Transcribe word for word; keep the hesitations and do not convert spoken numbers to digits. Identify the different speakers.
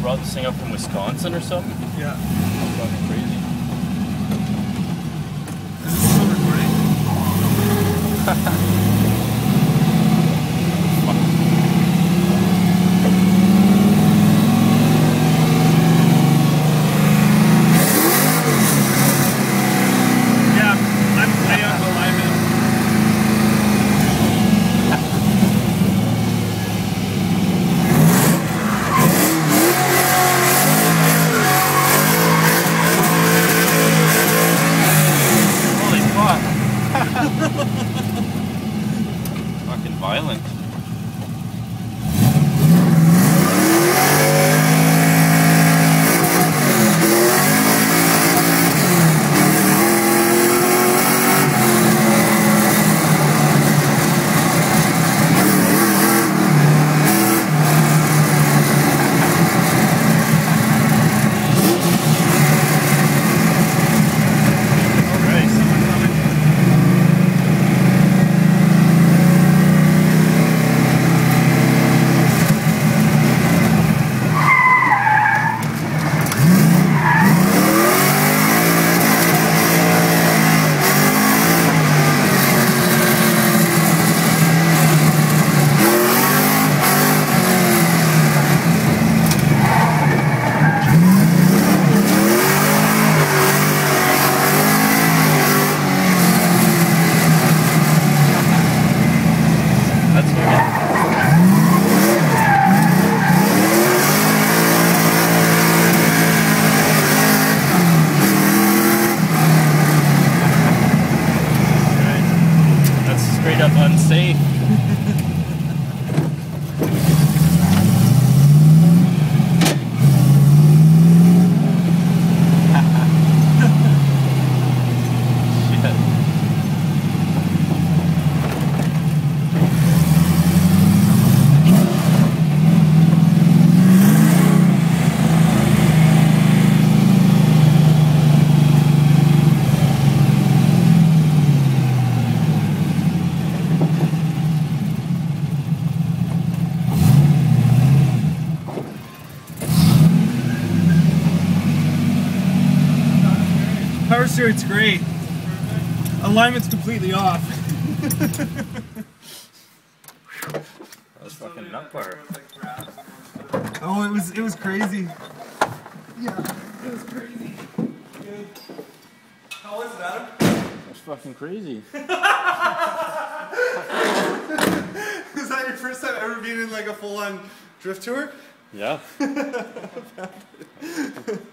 Speaker 1: brought this thing up from Wisconsin or something?
Speaker 2: Yeah.
Speaker 1: That's fucking crazy.
Speaker 2: Is this still recording?
Speaker 1: Fucking violent. Straight up unsafe.
Speaker 2: Power steering's great. Alignment's completely off.
Speaker 1: That's fucking nut bar.
Speaker 2: Oh, it was it was crazy. Yeah, it was crazy. Good. How was it, Adam?
Speaker 1: That's fucking crazy.
Speaker 2: Was that your first time ever being in like a full-on drift tour?
Speaker 1: Yeah.